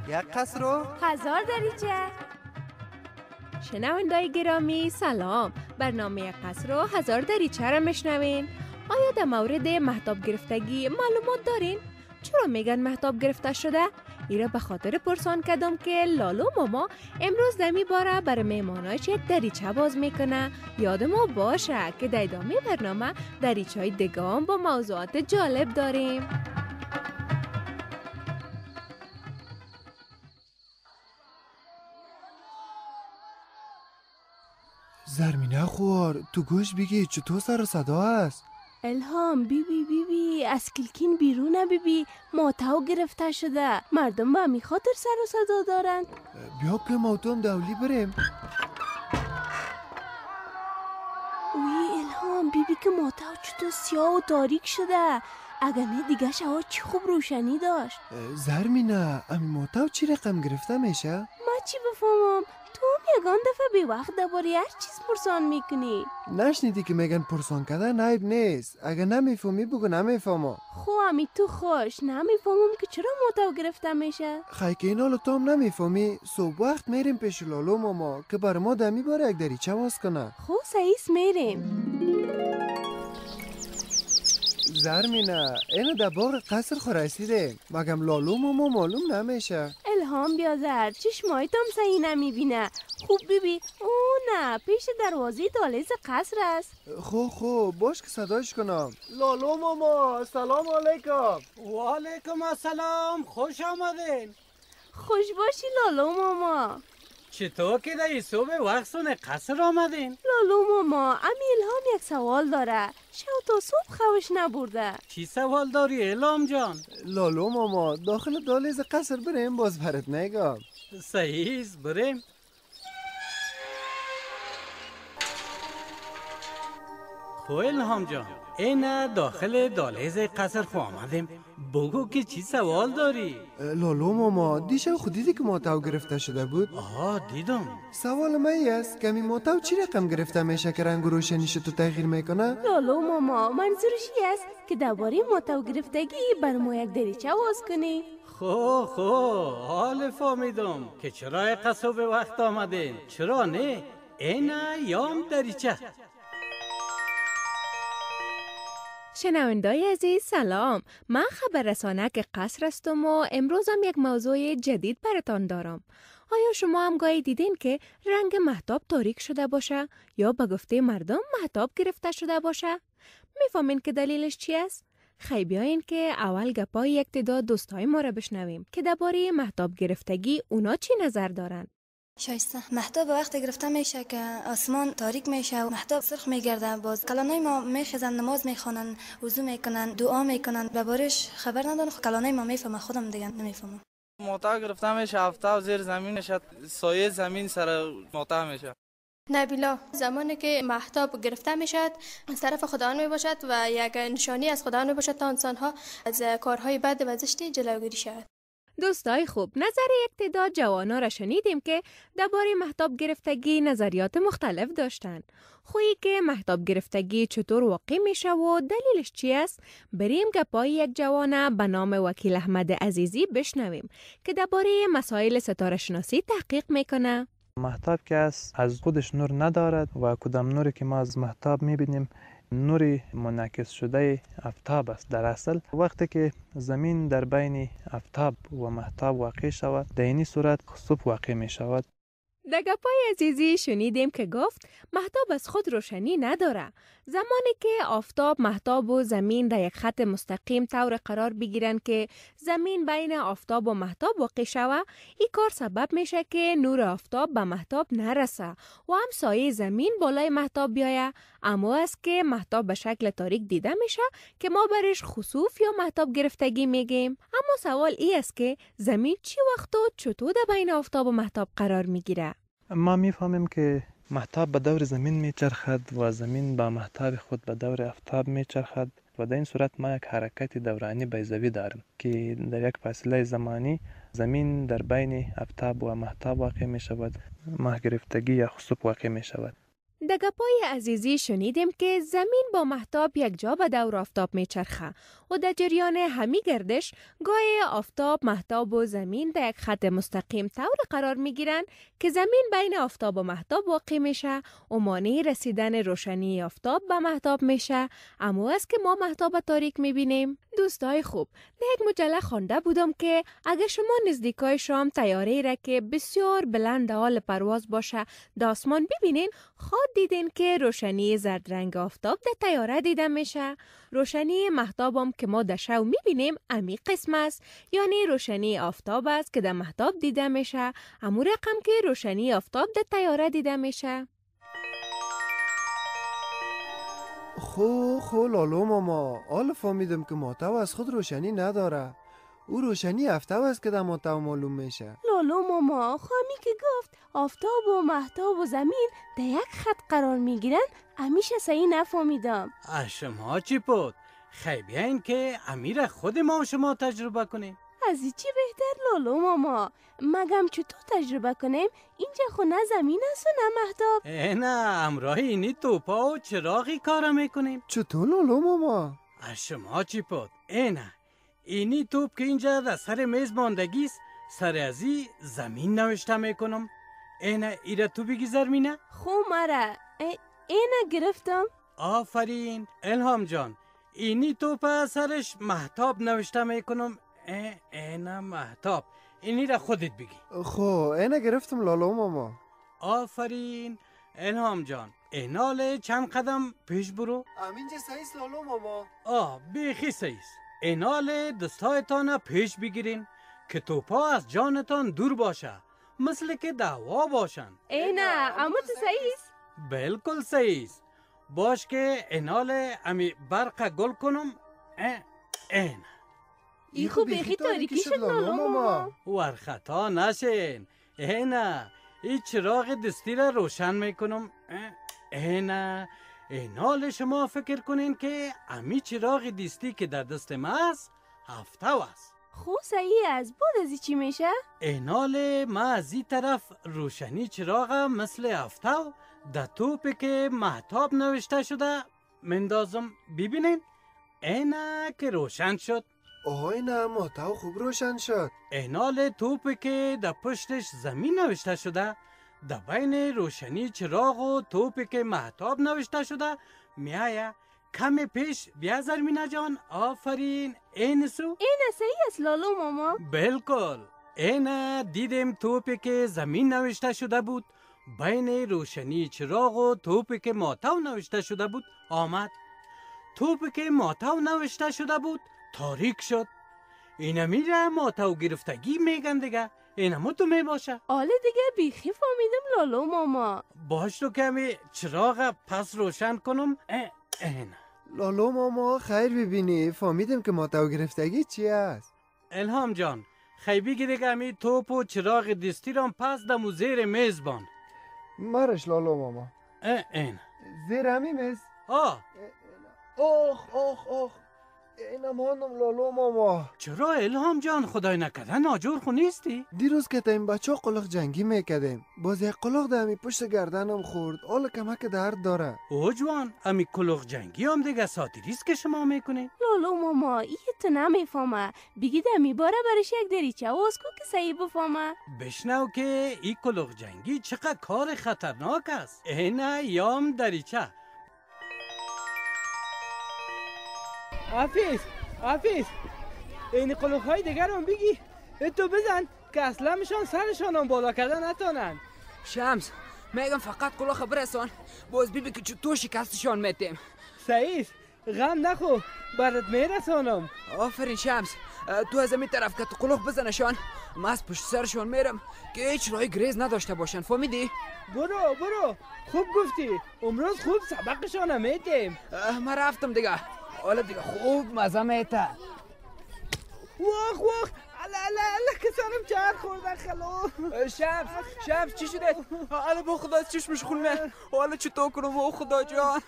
یک قصر و 1000 دریچه. شنوندای گرامی سلام. برنامه قصر و 1000 دریچه را میشنوین. آیا در مورد مهتاب گرفتگی معلومات دارین؟ چرا میگن مهتاب گرفته شده؟ ایرا به خاطر پرسان کردم که لالو ماما امروز دمی باره برای مهماناش یک دریچه باز میکنه. یاد ما باشه که در ادامه برنامه دریچه های دیگه هم با موضوعات جالب داریم. زرمینه خوار تو گوش بگی چطور سر و صدا است؟ الهام بی از کلکین بیرونه بی ماتاو گرفته شده. مردم به همی خاطر سر و صدا دارن. بیا که موتوم دولی بریم. اوی الهام بی که ماتاو چطور سیاه و تاریک شده. اگر نه دیگه شوا چی خوب روشنی داشت. زرمینه امی موتاو چی رقم گرفته میشه؟ ما چی بفهمم؟ تو هم یگان دفعه بی وقت درباره هر چیز پرسان میکنی. نشنیدی که میگن پرسان کردن عیب نیست. اگر نمیفهمی بگو نمیفهمم. خو امی تو خوش نمیفهمم که چرا ماتاو گرفته میشه. خیلی که این حالا تو هم نمیفهمی. صبح وقت میریم پیش لالو ماما که بر ما دمی باره یک دریچه باز کنه. خو سعیس میریم. زرمینه اینو در باغ قصر خو رسیدیم. مگم لالو ماما معلوم نمیشه؟ الهام بیازر چشمایتم صحیح نمیبینه. خوب ببین. او نه پیش دروازه دهلیز قصر است. خو باش که صدایش کنم. لالو ماما سلام علیکم. و علیکم السلام. خوش آمدین. خوش باشی لالو ماما. چطور که در صبح وقتون قصر آمدین؟ لالو ماما امی الهام یک سوال داره. شو تا صبح خوش نبرده. چی سوال داری الهام جان؟ لالو ماما داخل دهلیز قصر بریم باز برات میگم. صحیح بریم. خو الهام جان این داخل دهلیز قصر خو آمدیم. بگو که چی سوال داری؟ لالو ماما دیشب خود دیدی که ماتاو گرفته شده بود؟ دیدم. سوال من ای است که می ماتاو چی رقم گرفته میشه که رنگ و روشنیش تو تغییر میکنه؟ لالو ماما منظورش این است که درباره ماتاو گرفتگی بر ما یک دریچه باز کنی. خو حال فهمیدم که چرا قصر به وقت آمدین. چرا نه؟ این یام دریچه. شنوندای عزیز سلام. من خبررسانک قصر هستم و امروز هم یک موضوع جدید براتان دارم. آیا شما هم گاهی دیدین که رنگ مهتاب تاریک شده باشه یا به گفته مردم مهتاب گرفته شده باشه؟ میفهمین که دلیلش چی است؟ خیلی بیاین که اول گپای یک تعداد دوستای ما را بشنویم که درباره مهتاب گرفتگی اونا چی نظر دارن. شایسته مهتاب به وقت گرفته میشه که آسمان تاریک میشه و مهتاب سرخ میگرده. باز کلانای ما میخیزن نماز میخوانن وضو میکنن دعا میکنن. به بارش خبر ندارن. خب کلانای ما میفهمه خودم دیگه نمیفهمم. مهتاب گرفته میشه هفته زیر زمین نشد سایه زمین سر مهتاب میشه. نبیلا زمانی که مهتاب گرفته میشد از طرف خداوند میباشد و یک نشانی از خداوند میباشد تا انسانها از کارهای بد و زشت جلوگیری شود. دوستای خوب، نظر یک تعداد جوانا را شنیدیم که درباره مهتاب گرفتگی نظریات مختلف داشتن. خویی که مهتاب گرفتگی چطور واقع میشه و دلیلش چی است؟ بریم گپای یک جوانه به نام وکیل احمد عزیزی بشنویم که درباره مسائل ستاره شناسی تحقیق میکنه. مهتاب که از خودش نور ندارد و کدام نوری که ما از مهتاب میبینیم نوری منعکس شده آفتاب است. در اصل وقتی که زمین در بین آفتاب و مهتاب واقع شود در این صورت خسوف واقع می شود. در گپای عزیزی شنیدیم که گفت مهتاب از خود روشنی نداره. زمانی که آفتاب، مهتاب و زمین در یک خط مستقیم طور قرار بگیرن که زمین بین آفتاب و مهتاب واقع شود، این کار سبب میشه که نور آفتاب به مهتاب نرسه و هم سایه زمین بالای مهتاب بیایه. اما است که مهتاب به شکل تاریک دیده میشه که ما برش خسوف یا مهتاب گرفتگی میگیم. اما سوال ای است که زمین چی وقت و چطور در بین آفتاب و مهتاب قرار میگیره؟ ما میفهمیم که مهتاب به دور زمین میچرخد و زمین با مهتاب خود به دور آفتاب میچرخد و در این صورت ما یک حرکت دورانی بیضوی داریم که در یک فاصله زمانی زمین در بین آفتاب و مهتاب واقع می شود. ماه گرفتگی یا خسوف واقع می شود. در گپای عزیزی شنیدیم که زمین با مهتاب یک جا به دور آفتاب میچرخه و در جریان همی گردش گاهی آفتاب، مهتاب و زمین در یک خط مستقیم طور قرار میگیرن که زمین بین آفتاب و مهتاب واقع میشه و مانع رسیدن روشنی آفتاب به مهتاب میشه. اما است که ما مهتاب تاریک میبینیم. دوستای خوب، در یک مجله خوانده بودم که اگر شما نزدیکای شام طیاره‌ای را که بسیار بلند حال پرواز باشه در آسمان ببینین، خود دیدین که روشنی زرد رنگ آفتاب در طیاره دیده میشه. روشنی مهتاب هم که ما در شو میبینیم امی قسم است، یعنی روشنی آفتاب است که در مهتاب دیده میشه، امو رقم که روشنی آفتاب در طیاره دیده میشه. خو لالو ماما، حالا فهمیدم که مهتاب از خود روشنی نداره. او روشنی آفتاب است که در مهتاب معلوم میشه. لالو ماما، خوامی که گفت آفتاب و مهتاب و زمین در یک خط قرار میگیرن همیشه صحیح نفهمیدم. شما چی بود؟ خیلی این که امیر خود ما و شما تجربه کنیم. از چی بهتر لالو ماما؟ مگم چطور تجربه کنیم؟ اینجا خو نه زمین است و نه مهتاب. نه، امراه اینی توپا و چراغی کار میکنیم. چطور لالو ماما؟ شما چی بود؟ اینی توپ که اینجا در سر میز ماندگی است، سر ازی زمین نوشته میکنم. ایره تو بگی زرمینه؟ خو مرا اینه گرفتم. آفرین الهام جان. اینی توپ سرش مهتاب نوشته میکنم. اینا مهتاب. اینی را خودت بگی. خو اینه گرفتم لالو ماما. آفرین الهام جان. ایناله چند قدم پیش برو. امینجا سایس لالو ماما. بیخی سایس. ایناله دستایتان پیش بگیرین که توپا از جانتان دور باشه، مثل که دعوا باشن. نه اما تو سایس؟ بلکل سایس. باش که ایناله امی برق گل کنم. ای خوب بیخی تاریکی شد لالو ماما. ورخطا نشین. ای چراغ دستی را روشن میکنم. اینال شما فکر کنین که امی چراغ دستی که در دست ما است هفتو است. خو صحیح از بود ازی چی میشه؟ اینال ما از این طرف روشنی چراغ مثل هفتو در توپی که مهتاب نوشته شده مندازم. ببینین اینا که روشن شد. اینا مهتاب خوب روشن شد. اینال توپی که در پشتش زمین نوشته شده در بین روشنی چراغ و توپی که مهتاب نوشته شده میایه. کمی پیش بیا زرمینه جان. آفرین. اینسو اینه صحیح است لالو ماما. بلکل. اینه دیدم توپی که زمین نوشته شده بود بین روشنی چراغ و توپی که مهتاب نوشته شده بود آمد. توپی که مهتاب نوشته شده بود تاریک شد. اینه میره مهتاب گرفتگی میگن دیگه. اینمو تو میباشه. آله دیگه بیخی فهمیدم لالو ماما. باش تو کمی چراغ پس روشن کنم. لالو ماما خیر ببینی، فهمیدم که مهتاب گرفتگی چی است. الهام جان خیبی گیره گمی توپ و چراغ دستی رام پس دمو زیر میزبان. مرش لالو ماما. این زیر همی میز. اوخ اینا ماندم لالو ماما. چرا الهام جان خدای نکرده ناجور خو نیستی؟ دیروز که تا این بچه قلق جنگی میکدیم باز یک قلق در همی پشت گردنم خورد. حالا کمک درد داره. او جوان امی قلق جنگی هم دیگه ساتیریست که شما میکنی؟ لالو ماما ای تو نمیفهمه. بگید امی باره برش یک دریچه واسکو که صحیح بفهمه. بشنو که ای قلق جنگی چقدر کار خطرناک است. اینه یام دریچه. حافظ این قلوخ های دیگر هم بگی تو بزن که اصلا میشان سرشان هم بالا کردن نتانن. شمس میگم فقط قلوخ برسان باز بیبی که چطور شکستشان میتیم. سعید غم نخو برات میرسانم. آفرین شمس تو از این طرف که تو قلوخ بزنشان من از پشت سرشان میرم که هیچ راه گریز نداشته باشن. فهمیدی؟ برو خوب گفتی. امروز خوب سبقشان هم میتیم. من رفتم دیگه. حالا دیگه خوب مزه میته. واخ الا کسانم چهر خوردن خلو. شمس چی شده؟ حالا با خدا از چشمش خونه. حالا چطور کنم با خدا جان؟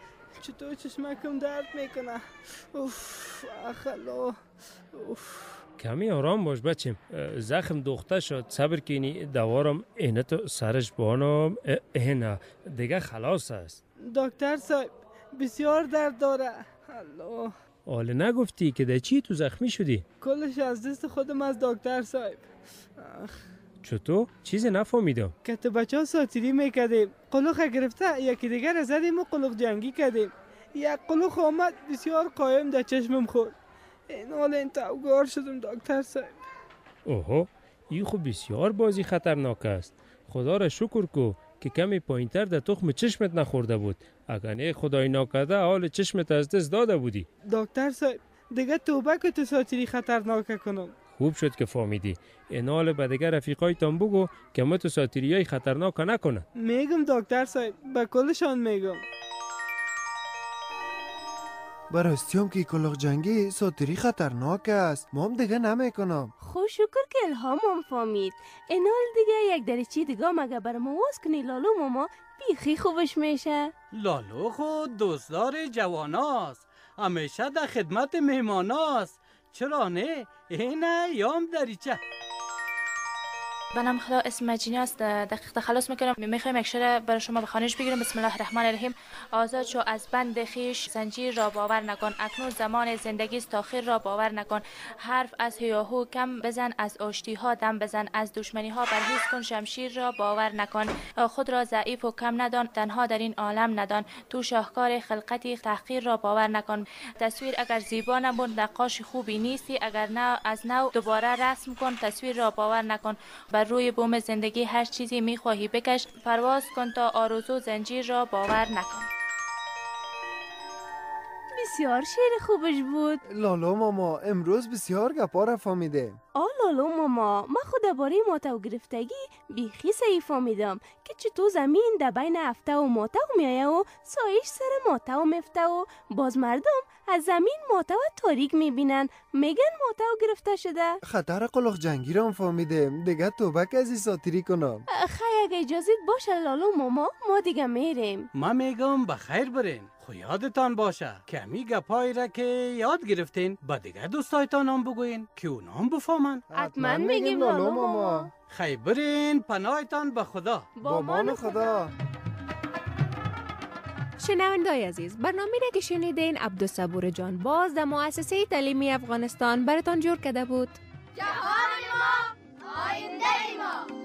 چطور چشمکم درد میکنه. خلو. کمی آرام باش بچم. زخم دوخته شد. صبر کنی دوارم اینه تو سرش بانم. اینه دیگه خلاص است. دکتر صاحب بسیار درد داره. الله. حالا نگفتی که در چی تو زخمی شدی؟ کلش از دست خودم از دکتر صاحب. چطور؟ چیزی نفهمیدم. که تو بچه ها ساتیری میکردیم، قلوخ گرفته یکی دیگر را زدیم و قلوخ جنگی کردیم. یک قلوخ آمد بسیار قایم در چشمم خورد. این حال این توگار شدم دکتر صاحب. اوه، این خب بسیار بازی خطرناک است. خدا را شکر کو که کمی پایینتر در تخم چشمت نخورده بود. اگر نه خدای ناکرده حال چشمت از دست داده بودی. دکتر صاحب دیگه توبه که تو ساتیری خطرناک کنم. خوب شد که فهمیدی. این حال به دیگر رفیقایتان بگو که ما تو ساتیریای خطرناک نکنه. میگم دکتر صاحب، به کلشان میگم. براستیم که کلوخ جنگی ساتیری خطرناک است. ما هم دیگه نمیکنم. خوش شکر که الهامم فهمید. اینال دیگه یک دریچی دیگه مگه برام واس کنی لالو ماما بیخی خوبش میشه. لالو خود دوستدار جواناست، همیشه در خدمت مهماناست. چرا نه؟ اینه یام دریچه. بنام خدا اسم مجینی است. دقیق تخلص میکنم. میخوایم یک شعر برای شما به خوانش بگیرم. بسم الله الرحمن الرحیم. آزاد شو از بند خیش، زنجیر را باور نکن. اکنون زمان زندگی است، تاخیر را باور نکن. حرف از هیاهو کم بزن، از آشتی ها دم بزن. از دشمنی ها پرهیز کن، شمشیر را باور نکن. خود را ضعیف و کم ندان، تنها در این عالم ندان. تو شاهکار خلقتی، تحقیر را باور نکن. تصویر اگر زیبا نبود، نقاش خوبی نیستی. اگر نه از نو دوباره رسم کن. تصویر را باور نکن. بر روی بوم زندگی هر چیزی میخواهی بکش. پرواز کن تا آرزو زنجیر را باور نکن. بسیار شعر خوبش بود. لالو ماما امروز بسیار گپا را فهمیده. لالو ماما، من خود درباره ماتو گرفتگی بیخی صحیح فهمیدم که چطور زمین در بین هفته و ماتو میایه و سایش سر ماتو میفته و باز مردم از زمین ماتو تاریک میبینن، میگن ماتو گرفته شده. خطر قلوخ جنگی را هم فهمیده. دیگه توبه که از این ساتیری کنم. خیلی اگه اجازت باشه لالو ماما، ما دیگه میریم. ما میگم بخیر برین. خو یادتان باشه که همی گپایی را که یاد گرفتین با دیگر دوستایتان هم بگوین که اونا هم بفهمن. حتما میگیم لالو ماما. خیر برین، پناهتان به خدا. با مان خدا. شنوندای عزیز، برنامه را که شنیدین عبدالصبور جان باز در مؤسسه تعلیمی افغانستان براتان جور کرده بود. جهان ما، آینده ما.